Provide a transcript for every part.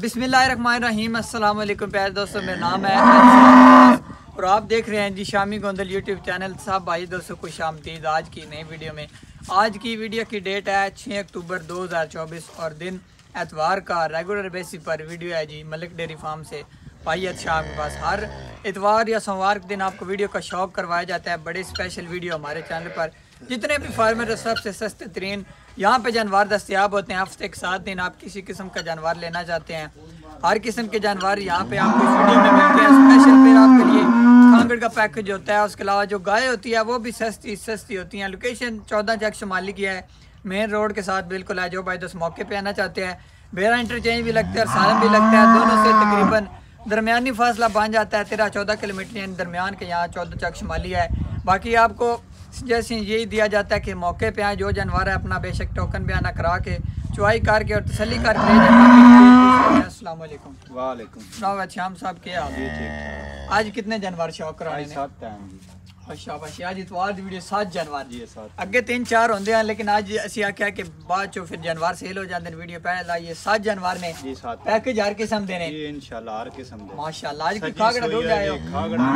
बिस्मिल्लाहिर्रहमानिर्रहीम। अस्सलाम वालेकुम प्यारे दोस्तों, मेरा नाम है और आप देख रहे हैं जी शामी गोंदल यूट्यूब चैनल। सब भाई दोस्तों खुश आमदीद आज की नई वीडियो में। आज की वीडियो की डेट है 6 अक्टूबर 2024 और दिन एतवार का रेगुलर बेसिस पर वीडियो है जी मलिक डेयरी फार्म से भाई शाह के पास। हर इतवार या सोमवार के दिन आपको वीडियो का शौक करवाया जाता है। बड़े स्पेशल वीडियो हमारे चैनल पर जितने भी फार्मर सबसे सस्ते तरीन यहाँ पे जानवर दस्तियाब होते हैं। हफ्ते के 7 दिन आप किसी किस्म का जानवर लेना चाहते हैं, हर किस्म के जानवर यहाँ पे आपको इस वीडियो में मिलते हैं। स्पेशल फिर आपके लिए खांगड़ का पैकेज होता है। उसके अलावा जो गाय होती है वो भी सस्ती होती हैं। लोकेशन 14 चक शुमाली की है, मेन रोड के साथ बिल्कुल है। जो भाई दोस्त मौके पे आना चाहते हैं, बेरा इंटरचेंज भी लगता है और सालन भी लगता है। दोनों से तकरीबन दरमियानी फासला बन जाता है 13-14 किलोमीटर, यानी दरमियान के यहाँ 14 चक शुमाली है। बाकी आपको जैसे यही दिया जाता है कि मौके पे आए, जो जानवर है अपना बेशक टोकन बयाना करा के चुवाई करके और तसल्ली करके ले जाए। अस्सलाम वालेकुम। वालेकुम श्याम साहब क्या हाल? आज कितने जानवर शौक कराने? शाबाश। आज इतवार दी वीडियो 7 जानवर जी, अगे 3-4 होंगे हैं, लेकिन आज असी आख्या कि बाद चो फिर जानवर सेल हो जाते हैं। वीडियो पहले लाइए 7 जानवर ने पैकेज हर किस्म दे ने इंशाल्लाह, हर किस्म दे माशाल्लाह। आज की खागड़ा ढूंढ आए हो? खागड़ा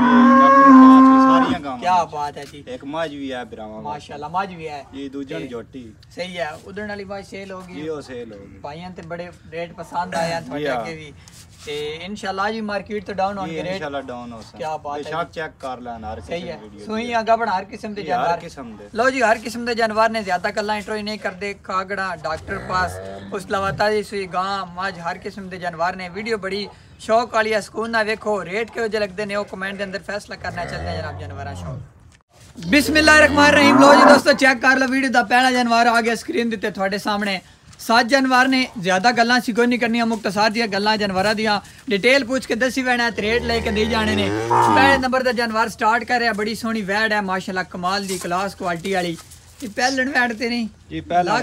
क्या बात है जी। एक माज भी है ब्राह्मण माशाल्लाह, माज भी है ये दूजन जोटी सही है। उधर वाली बात सेल होगी, ये सेल होगी। भाइयों ते बड़े रेट पसंद आए हैं थोड़े आगे भी ते इंशाल्लाह जी। मार्केट तो डाउन होंगे रेट इंशाल्लाह डाउन हो। क्या बात है, बेशक चेक कर लेना हर सही है। सुई आगा बना हर किस्म के जानवर लो जी, हर किस्म के जानवर ने ज्यादा कल्ला इंट्रो नहीं करते। खागड़ा डॉक्टर पास उस लवाता जी सुई गां माज हर किस्म के जानवर ने। वीडियो बड़ी शौक वाली है, सुकून ना वेखो रेट के वजह लगते ने वो कमेंट के अंदर फैसला करना चलते हैं जनाब जानवर शौक। बिस्मिल्लाहिर्रहमानिर्रहीम। लो जी दोस्तों चेक कर लो वीडियो का पहला जानवर आ गया स्क्रीन दिते थोड़े सामने। 7 जानवर ने, ज्यादा गल्लां सिखो नहीं करनी, मुख्तसार दियां गल्लां जानवरां दियां डिटेल पूछ के दसी वैना है, रेट लेके दी जाने ने। पहले नंबर का जानवर स्टार्ट कर रहा, बड़ी सोहनी वैड है माशाल्लाह, कमाल दी क्लास क्वालिटी वाली। पहलन वैड ते नहीं जी, पहला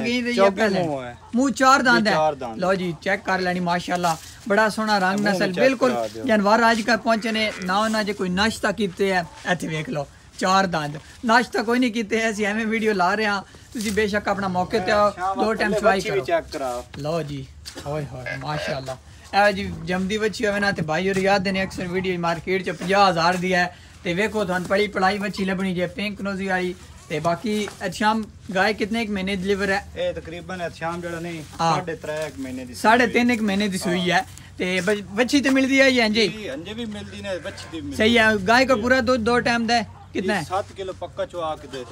मुंह 4 दांत है। लो जी चेक कर लेनी माशाल्लाह, बड़ा सोहना रंग नस्ल बिल्कुल। जानवर आज का पहुंचे ने ना उन्हें जो कोई नाश्ता किते है, इत्थे वेख लो 4 दांत। नाश्ता कोई नहीं किते, ऐसी एवं वीडियो ला रहे हैं। तुसी बेशक अपना मौके ते आओ, 2 टाइम चवाई करो चेक कराओ। लो जी होय होय माशाल्लाह। ए जी जमदी बच्ची होवे ना ते भाई और याद देने अक्सर वीडियो मार्केट च 50,000 दी है ते वेखो थान पड़ी पढ़ाई बच्ची लभनी जे पिंक नोजी वाली। ते बाकी शाम गाय कितने एक महीने डिलीवर है? ए तकरीबन शाम जड़ा नहीं 3.5 महीने दी, 3.5 महीने दी सुई है। ते बच्ची ते मिलदी है ये जी, अंजे भी मिलदी ने, बच्ची दी सही है। गाय को पूरा दूध 2 टाइम दे कितना है? 7 किलो पक्का चुआ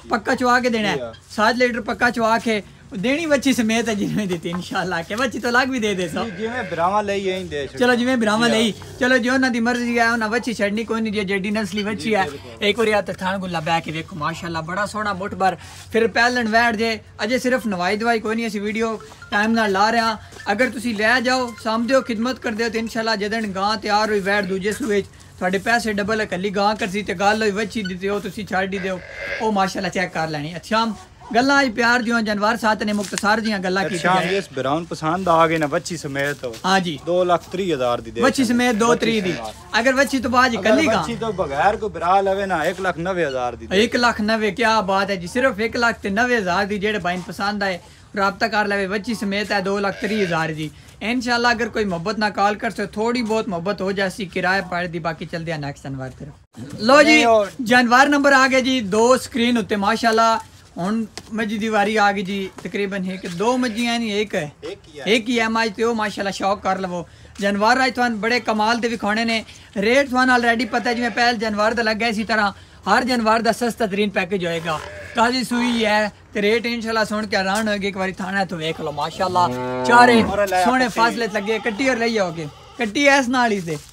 के देना है। 7 लीटर पक्का चुआ के देनी बच्ची समेत है जिन्हें दी इंशाल्लाह के बच्ची तो लाग भी दे दे सब जिवें ब्राह्मण लई यही दे। चलो जिवें ब्राह्मण लई, चलो जो ना दी मर्जी है ना बच्ची छड़नी कोई नहीं। जे जेडी नस्ली बच्ची है एक बार याद थान गुल्ला बैठ के देखो माशाल्लाह, बड़ा सोहना मुठ भर फिर पहलन वैठ जे। अजे सिर्फ नवाई दवाई कोई नहीं, असी वीडियो टाइम नाल ला रहे हैं। अगर तुसी ले जाओ सामदे हो खिदमत कर दे तो इंशाल्लाह जदन गां तैयार हुई वैठ दूजे सूए थोड़े पैसे डबल है। कली गां करसी ते गल होई बच्ची दी हो तुसी छड़ दी दो ओ माशाल्लाह चेक कर लेनी। अच्छा गल्ला ही प्यार दियो जानवर साथ ने मुख्तसार दियां गल्ला की। अच्छा इस ब्राउन पसंद आ गए ना बच्ची समेत हो? हां जी 2,30,000 दी दे बच्ची समेत 2,30 दी। अगर बच्ची तो बाजी कली गां बच्ची तो बगैर को बरा लवे ना 1,90,000 दी। 1,90,000 क्या बात है जी, सिर्फ 1,90,000 दी। जेड़े भाई पसंद आए राब्ता कर ले, बच्ची समेत है 2,30,000 जी। इंशाल्लाह अगर कोई मोहब्बत ना कॉल कर सो थोड़ी बहुत मोहब्बत हो जासी किराया पड़ दी। बाकी चल दिया नेक्स्ट जानवर तरफ। लो जी जानवर नंबर आ गया जी 2 स्क्रीन उत्ते माशाल्लाह। हुन मजी दी वारी आ गई जी, तकरीबन है कि 2 मजियां नहीं एक है, एक ही है माज ते माशाल्लाह शौक कर लवो। जानवर आज थान बड़े कमाल दे विखाने ने। रेट थान ऑलरेडी पता है, जिवें पहले जानवर दा लग गया इसी तरह हर जानवर दा सस्ता तरीन पैकेज होएगा। ताजी सुई है ते रेट इंशाल्लाह सुन के हैरान होगे। एक बारी थाना तो वेख लो माशाल्लाह, चारे सोने फासले लगे। कट्टी और लई आओगे, कट्टी ऐस नाल ही दे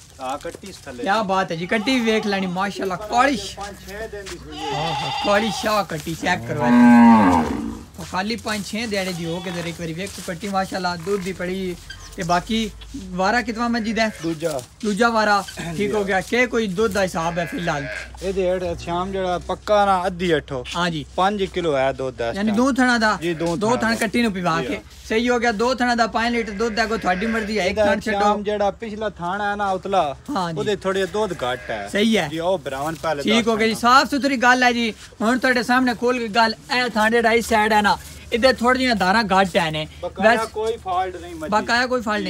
क्या बात है जी। कट्टी भी वेख लेनी माशाल्लाह, काली शाह कट्टी चेक करवा खाली 5-6 दिहाड़े जी हो के एक बारी वेख कट्टी माशाल्लाह। दूध दी पड़ी ते बाकी वारा कितना मजीद है? दूजा वारा ठीक हो गया के कोई दूध का हिसाब है फिलहाल ये शाम जड़ा पक्का ना अद्धी 8 हां जी 5 किलो है दूध दा, यानी 2 थणा दा जी 2 थण कट्टी नु पिवा के सही हो गया। 2 थणा दा 5 लीटर दूध है, को थोड़ी मर्जी है। एक थण छड्डो जड़ा पिछला थण है ना उतला ओदे थोड़े दूध घट है सही है जी। ओ ब्राउन पहले ठीक हो गया जी, साफ सुथरी गल है जी। हुन ਤੁਹਾਡੇ सामने खोल के गल ए थाने राइट साइड है ना इधर थोड़ी जी धारा घट है ने, बकाया कोई फॉल्ट नहीं, बकाया कोई फॉल्ट नहीं।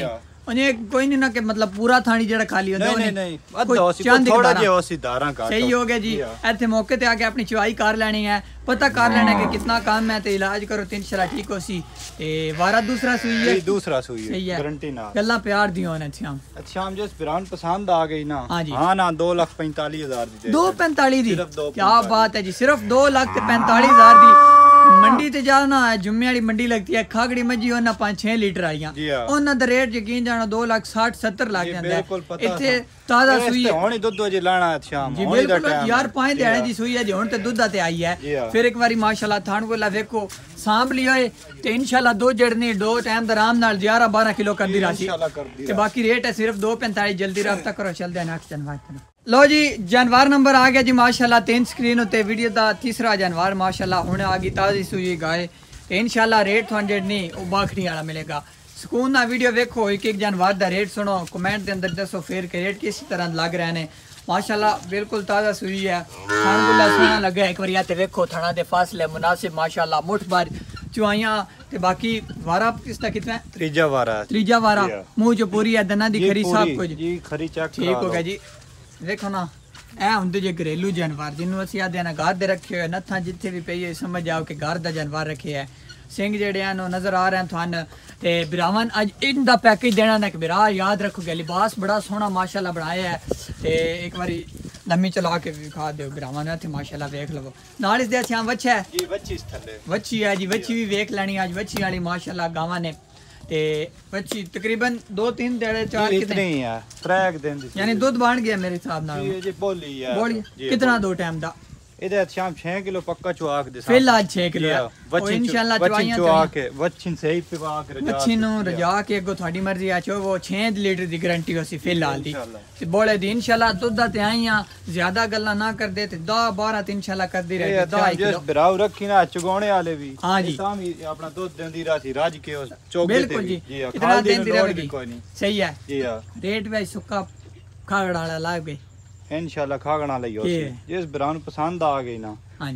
उन्हें कोई नहीं ना कि मतलब पूरा थानी जेड़ा खाली होता है नहीं थोड़ा जिहा सी धारा काट सही हो गया जी। इत्थे मौके ते आके अपनी चवाई कर लेनी है, पता कर लेना है कि कितना काम है, तो इलाज करो तो इंशाल्लाह ठीक हो सी। वारा दूसरा सुई है, दूसरा सुई है गारंटी ना गल्ला प्यार दी होने। अच्छा हम जिस बिरान पसंद आ गई ना हां ना 2,45,000 दी 2,45,000 दी क्या बात है जी, सिर्फ 2,45,000 दी। मंडी ते जाओ ना, जुम्मे वाली मंडी लगती है, खागड़ी मजी हो ना 5-6 लीटर आईयां, उन्हां दा रेट यकीन जानो 2,60,70 लग जांदा है। इत्थे ताजा सुई हुण दुध जे लाना शाम जी बिल्कुल यार 5 दिहाड़े दी सुई है जी, हुण ते दुध ते आई है। फिर एक बारी माशाल्लाह थान कोला देखो सांभ लियो ते इंशाल्लाह दो जड़नी 2 टाइम दा आराम नाल 11-12 किलो कर दी राशि ते बाकी रेट है सिर्फ 2,45। जल्दी राब्ता करो, चलदे हैं नेक्स्ट जानवर। लो जी जानवर नंबर आ गया जी माशाल्लाह 3 स्क्रीन उत्ते वीडियो दा तीसरा जानवर माशाल्लाह हुण आ गई ताजी सुई गाय ते इंशाल्लाह रेट थोन जेडनी ओ बाखड़ी वाला मिलेगा। सुकून ना वीडियो देखो, एक एक जानवर दा रेट सुनो, कमेंट दे अंदर दसो फिर के रेट किस तरह लग रहे ने। माशाल्लाह बिल्कुल ताजा सुई है, खानगुल्ला सोना लगा। एक बार आते देखो थना दे फासले मुनासिब माशाल्लाह, मुठ भर चुआइयां ते बाकी वारा किसका कितना है? त्रीजा वारा मुंह जो पूरी है, दना दी खरी सब कुछ जी खरी चेक ठीक हो गया जी। देखो ना ए हुंदे जे घरेलू जानवर जिन्हों असीं आदे ना घर दे रखे हुए नत्था जिथे भी पई है समझ जाओ कि घर दा जानवर रखे है। सिंह जेड़े हैं नजर आ रहे हैं थान ते बिरावन अज इनका पैकेज देना ना कि बिरा याद रखोगे, लिबास बड़ा सोहना माशाल्लाह बनाया है ते एक बारी लम्मी चला के दिखा दो बिरावन है माशाल्लाह देख लो। नाल इस दे अच्छा वच्छा है जी, वच्छी थल्ले वच्छी है जी, वच्छी भी देख लेनी आज वच्छी वाली माशाल्लाह गावां ने ते वच्छी तकरीबन 2-3 दिहाड़े 4 कितने ही है 3 दिन दी यानी दूध बन गया मेरे हिसाब नाल जी। बोली है कितना 2 टाइम दा इधर शाम 6 किलो पक्का चुआक दे फिर आज 6 किलो है इंशाल्लाह चुआइयां चुआके वच्छिन सही पिवा के रजा वच्छिन रजा के गो थोड़ी मर्जी आ चो वो 6 लीटर दी गारंटी होसी फिलहाल दी ते बोले दी इंशाल्लाह दुध दा ते आईयां ज्यादा गल्ला ना कर दे ते 10-12 ते इंशाल्लाह कर दी रहे 2 किलो बिराव रखी ना चुगाने वाले भी हां जी सामी अपना दूध देंदी रासी राज के चौके बिल्कुल जी इतना देंदी रहेगी सही है जी हां रेट भाई सुक्का खागड़ वाला लाग गए इंशाल्लाह खागना लई हो जिस ब्राउन पसंद आ गई ना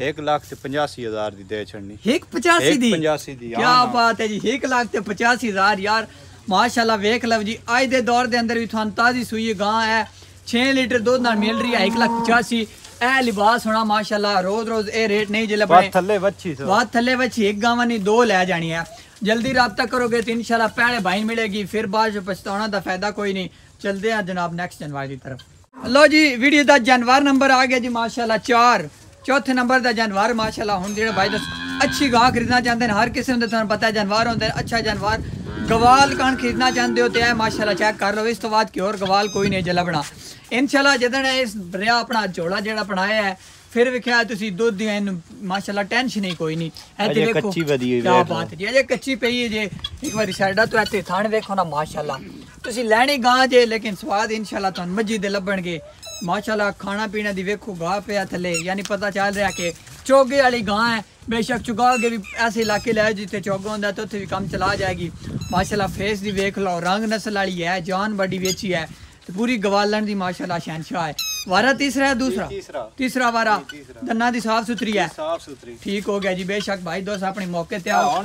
1,85,000 दी दे छड़नी 1,85 दी क्या बात है जी 1,85,000 यार माशाल्लाह वेख लव जी आज दे दौर दे अंदर भी थान ताजी सुई गां है 6 लीटर दूध नाल मिल रही है 1,85,000 ए लिबास होना माशाल्लाह रोज रोज ए रेट नहीं जिले बने थल्ले वच्छी एक गावा नहीं 2 ले जानी है। जल्दी राब्ता करोगे तो इंशाल्लाह पहले भाई मिलेगी, फिर बाद पछताना दा फायदा कोई नहीं। चलते हैं जनाब नेक्स्ट जानवर की तरफ। लो जी वीडियो का जानवर नंबर आ गया जी माशाल्लाह 4 चौथे नंबर का जानवर माशाल्लाह हुन जेड़े भाई अच्छी गां खरीदना चाहते हैं, हर किस्म दे तुहानू पता है जानवर होंदे अच्छा जानवर गवाल कान खरीदना चाहते हो तो है माशाल्लाह चेक कर लो। इस तो बाद की और गवाल कोई नहीं जला बना इंशाल्लाह जदन इस बरिया अपना जोड़ा जेड़ा बनाया है फिर विख्या तुसी दुध दी माशाल्लाह टेंशन ही कोई नहीं। अजे कच्ची वदी है क्या बात है जी अजे कच्ची पई है जे एक बार साइडा तो ऐते थान देखो ना माशाल्लाह तुसी लेनी गां जे लेकिन स्वाद इंशाल्लाह तुहानू मजी दे लभणगे माशाल्लाह। खाना पीना दी वेखो गां पे थले यानी पता चल रहा कि चोगे वाली गां है। बेशक चुगाओगे भी ऐसे इलाके ले जिथे चौगा होंदा तो उत्थे भी काम चला जाएगी माशाल्लाह। फेस दी वेख लो रंग नस्ल वाली है जान बड़ी वेची है तो पूरी गवालन दी माशाल्लाह शहनशाह है। वारा तीसरा है तीसरा वारा दन्ना दी साफ सुथरी है ठीक हो गया जी। बेशक भाई दोस्त अपने मौके ते आओ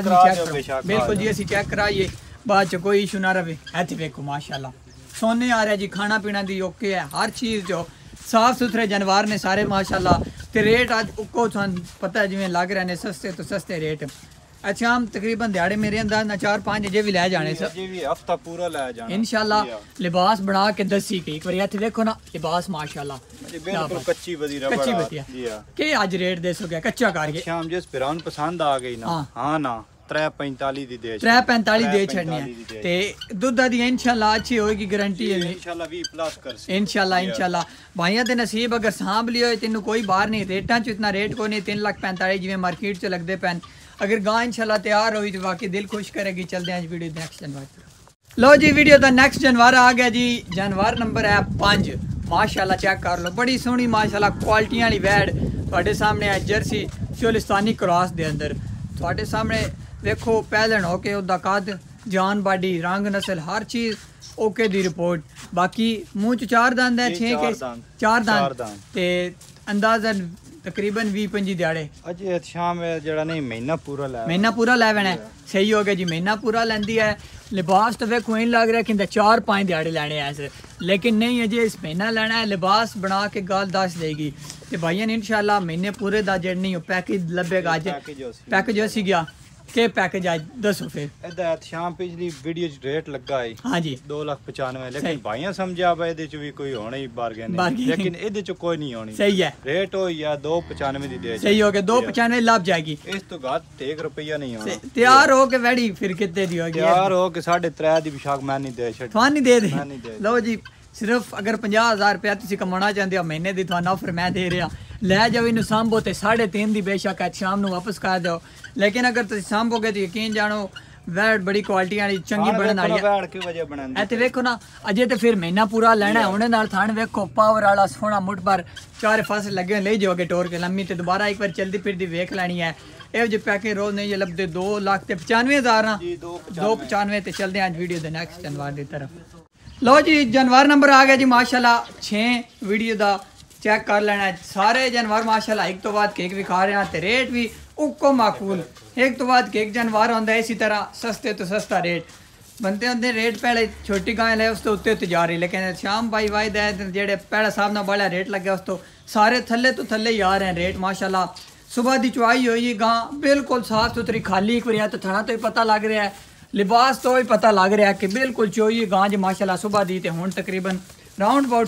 बिल्कुल जी असी चेक कराइए बाद च कोई इशू ना रहे। इत्थे देखो माशाल्लाह सोने आ रहा जी खाना पीना दी ओके है हर चीज़ जो साफ सुथरे जानवर ने सारे माशाल्लाह ते रेट आज को पता है जिवें लग रहे हैं सस्ते तो सस्ते रेट। अच्छा हम तकरीबन दिहाड़े मेरे अंदाज ना 4-5 जे भी ले जाने हफ्ता पूरा ले जाना इंशाल्लाह। लिबास बना के दसी के एक बार इत्थे देखो ना लिबास माशाल्लाह बिल्कुल कच्ची बदिया के आज रेट दे सो गया कच्चा करके शाम जिस बिरान पसंद आ गई ना हां ना 345 दी दे 345 दे छड़नी है ते दुध दी इंशाल्लाह अच्छी होएगी गारंटी है इंशाल्लाह 20 प्लस कर इंशाल्लाह भाइयों दे नसीब अगर सांभ लियो तेनू कोई बाहर नहीं रेटां च इतना रेट को नहीं 3,45,000 जिवें मार्केट च लगदे पैन। अगर गां इंशाल्लाह तैयार हुई तो वाकई दिल खुश करेगी। चलते हैं वीडियो नेक्स्ट जानवर। लो जी वीडियो का नेक्स्ट जानवर आ गया जी जानवर नंबर है 5 माशाल्लाह चेक कर लो बड़ी सोहनी माशाल्लाह क्वालिटी वाली वैड तुहाडे सामने है जर्सी चोलिस्तानी क्रॉस दे अंदर तुहाडे सामने देखो पहले होके उदा कद जान बाडी रंग नस्ल हर चीज़ ओके दी रिपोर्ट। बाकी मुँह च 4 दंद है 6 के 4 दंद ते अंदाजन तकरीबन 20-25 ਦਿਹਾੜੇ ਅਜੇ ਸ਼ਾਮ ਜਿਹੜਾ ਨਹੀਂ ਮਹੀਨਾ ਪੂਰਾ ਲੈਣਾ ਹੈ ਸਹੀ ਹੋ ਗਿਆ ਜੀ ਮਹੀਨਾ ਪੂਰਾ ਲੈਂਦੀ ਹੈ ਲਿਬਾਸ ਤਾਂ ਵੇਖੋ ਇੰਜ ਲੱਗ ਰਿਹਾ ਕਿ 4-5 ਦਿਹਾੜੇ ਲੈਣੇ ਐ लेकिन नहीं अजे इस महीना लेना है लिबास बना के गाल दस देगी तो भाइयों ने इंशाल्लाह महीने पूरे का जेड नहीं पैकेज लभेगा अज पैकेज असी गया के पैकेज आज दसो फिर ਇਹਦਾ ਸ਼ਾਮ ਪਿਛਲੀ ਵੀਡੀਓ 'ਚ ਰੇਟ ਲੱਗਾ ਹੈ हाँ जी 2,95,000 ਲੇਕਿਨ ਭਾਈਆਂ ਸਮਝਿਆ ਬਈ ਇਹਦੇ 'ਚ ਵੀ ਕੋਈ ਹੋਣਾ ਹੀ ਬਾਰਗੇਨ ਲੇਕਿਨ ਇਹਦੇ 'ਚ ਕੋਈ ਨਹੀਂ ਹੋਣੀ सही है ਰੇਟ ਹੋਈ ਆ 2,95 ਦੀ ਦੇ सही हो गया 295 लभ जाएगी ਇਸ ਤੋਂ ਘੱਟ 1 ਰੁਪਿਆ ਨਹੀਂ ਹੋਣਾ तैयार हो के वैडी फिर कितने दी होगी ਤਿਆਰ ਹੋ ਕੇ 3.5 ਦੀ ਵਿਸ਼ਾਖ ਮੈਂ ਨਹੀਂ ਦੇ ਛੱਡ ਤੁਹਾਨੂੰ नहीं दे लो जी सिर्फ अगर 50,000 रुपया तुम कमाना चाहते हो महीने की थाना ऑफर मैं दे रहा लै जाओ इन सांभो तो 3.5 की बेशक है शाम को वापस कर दो लेकिन अगर तुम सांभोगे तो यकीन जानो वैट बड़ी क्वालिटी वाली चंगी बनने वाली है तो वेखो ना अजे तो फिर महीना पूरा लेना है उन्हें नाल थान वेखो पावर वाला सोना मुठ पर 4 फासल लगे ले जाओगे टोर के लम्मी तो दोबारा एक बार चलती फिरती वेख लैनी है ਇਹ जो पैकेज रोज नहीं लभते 2,95,000 ना 295 ਤੇ चलते हैं वीडियो के नैक्सट जानवर की तरफ लो जी जानवर नंबर आ गया जी माशाल्लाह 6 वीडियो का चेक कर लेना सारे जानवर माशाल्लाह एक तो बाद केक विखा रहे हैं रेट भी उको माकूल एक तो बाद केक जानवर आता है इसी तरह सस्ते तो सस्ता रेट बनते होंगे रेट पहले छोटी गाय ले उस तो उत्ते उत्ते जा रही लेकिन शाम भाई वायद है जेडे पहले साहब ना बड़ा रेट लगे उस तो सारे थले तो थले ही आ रहे हैं रेट माशाल्लाह सुबह की चुवाई हुई गां बिल्कुल साफ सुथरी खाली एक बार तो थना तो ही पता लग रहा है लिबास तो ही पता लग रहा है कि बिल्कुल चोई गां जी माशाल्लाह सुबह दी तो हुण तकरीबन राउंड अबाउट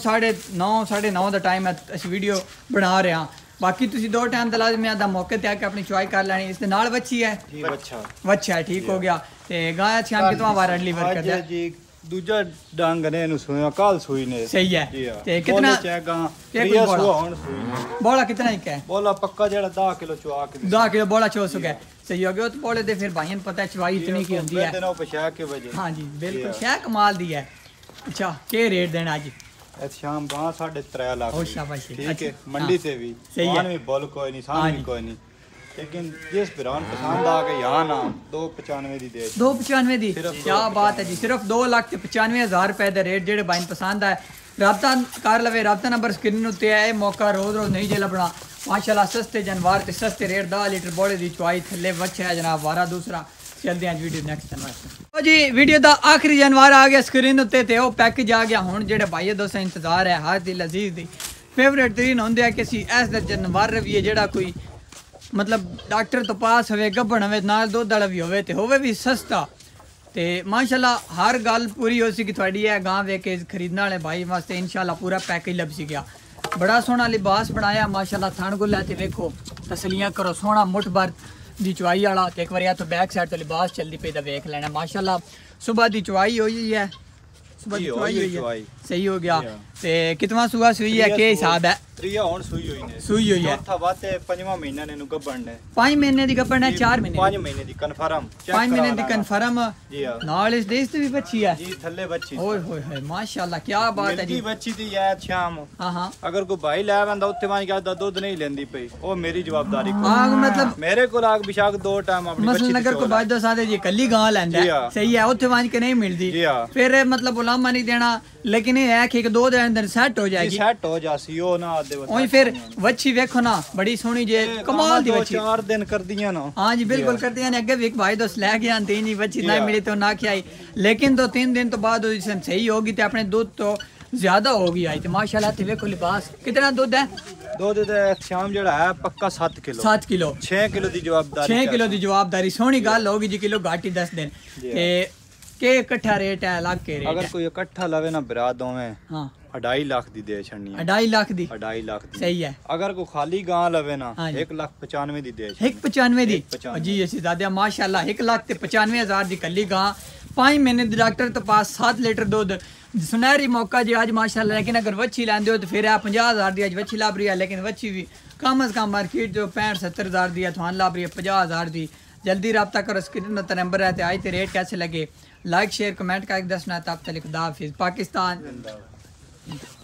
9:30 का टाइम है अस वीडियो बना रहे हैं बाकी तुम 2 टाइम तो लाजमी आदा मौके ते आके अपनी चुवाई कर लैनी इस नाल वच्छी है वच्छा है ठीक हो गया ते गां शाम कितना बार डिलीवर कर दिया जी दूजा डंग ने नु सोया काल सोई ने सही है ते कितना चेगा रिया सुआ हुन सोई बोला कितना ही है बोला पक्का जेड़ा 10 किलो चुआ के 10 किलो बोला छो सके सही हो गया तो बोले दे फिर भाईन पता है चुवाई इतनी की होंदी है देना पछा के वजह हां जी बिल्कुल शह कमाल दी है अच्छा के रेट देना आज शाम गां 3.5 लाख ओ शाबाश ठीक है मंडी से भी मान भी बोल कोई नहीं सान भी कोई नहीं लेकिन जिस ब्रांड पसंद आ गई यहाँ ना 295 दी दे 295 दी क्या बात है जी सिर्फ 2,95,000 रुपए का रेट जेडे बाइन पसंद है राबता कर लवे राबता नंबर स्क्रीन उत्ते है मौका रोज रोज नहीं जे लभना माशाल्लाह सस्ते जानवर ते सस्ते रेट 10 लीटर बोले दी चुवाई थले वच्छा है जनाब वारा दूसरा चलते हैं वीडियो नेक्स्ट जानवर जी वीडियो का आखिरी जानवर आ गया स्क्रीन उत्ते ते ओ पैकेज आ गया हुण जेडे भाई दोस्तों इंतजार है हर दिल अजीज दी फेवरेट तरीन होंदे है कि सी ऐस जानवर भी जेड़ा कोई मतलब डॉक्टर तो पास होवे गब्बन होवे नाल दुध वाला भी होवे भी सस्ता ते माशाल्लाह हर गल पूरी हो सी कि थोड़ी है गांव वे के खरीदने वाले भाई वास्ते इंशाल्लाह पूरा पैकेज लभ सी गया बड़ा सोहना लिबास बनाया माशाल्लाह थान गुल्ला ते देखो तसलियां करो सोहना मुठ भर दी चुवाई वाला एक बार तो बैक साइड तो लिबास चलती पे वेख लेना माशाल्लाह सुबह की चुवाई हुई है सुबह की चुवाई हुई है सही हो गया ते कितना सुबह सुई है के हिसाब है त्रिया हुन सुई हुई ने सुई हुई है चौथा बाते 5वां महीना ने नु गब्बन ने 5 महीने दी गब्बन है 4 महीने 5 महीने दी कंफर्म 5 महीने दी कंफर्म जी हां नाल इस देश ते भी बच्ची है जी थल्ले बच्ची ओए होए माशाल्लाह क्या बात है जी बच्ची दी है शाम हां अगर कोई भाई ले आंदा उत्ते वां क्या दूध नहीं लेंदी पई ओ मेरी जवाबदारी हां मतलब मेरे को आग बिशाक 2 टाइम अपनी बच्ची मसलन अगर कोई बाज दो सादे जी कल्ली गां लेंदा सही है उत्ते वां के नहीं मिलदी फिर मतलब उलामा नहीं देना लेकिन ये है कि 2 दिन अंदर सेट हो जाएगी सेट हो जासी ओ ना आदे बस ओए फिर वच्छी देखो ना बड़ी सोहनी जे कमाल दी वच्छी 4 दिन कर दिया ना हां जी बिल्कुल कर दिया ने अगे भी भाई दोस्त ले गया तीन ही वच्छी ना मिली तो ना खिलाई लेकिन तो 3 दिन तो बाद सही होगी तो अपने दूध तो ज्यादा होगी आई तो माशाल्लाह ते देखो लिबास कितना दूध है दूध दे शाम जेड़ा है पक्का 7 किलो 7 किलो 6 किलो दी जवाबदारी 6 किलो दी जवाबदारी सोहनी गल होगी जी किलो घाटी 10 दिन ते के इकट्ठा रेट है अलग के रेट अगर कोई इकट्ठा लवे ना बिरा दोवें हां 2.5 लाख दी दे छड़नी 2.5 लाख दी 2.5 लाख दी सही है अगर कोई खाली गां लवे ना 1,95,000 दी दे 1,95,000 दी जी ऐसी दादा माशाल्लाह 1,95,000 दी कल्ली गां 5 महीने दी डॉक्टर तो पास 7 लीटर दूध सुनहरी मौका जी आज माशाल्लाह लेकिन अगर वच्छी लेंदे हो तो फिर 50,000 दी आज वच्छी लाभ रही है लेकिन वच्छी भी कम से कम मार्केट जो 65-70,000 दी है थान लाभ रही है 50,000 दी जल्दी रब्ता करो स्क्रीन पर नंबर है आज ते रेट कैसे लगे लाइक शेयर कमेंट करके दसना तब तक खुदा हाफिज़ पाकिस्तान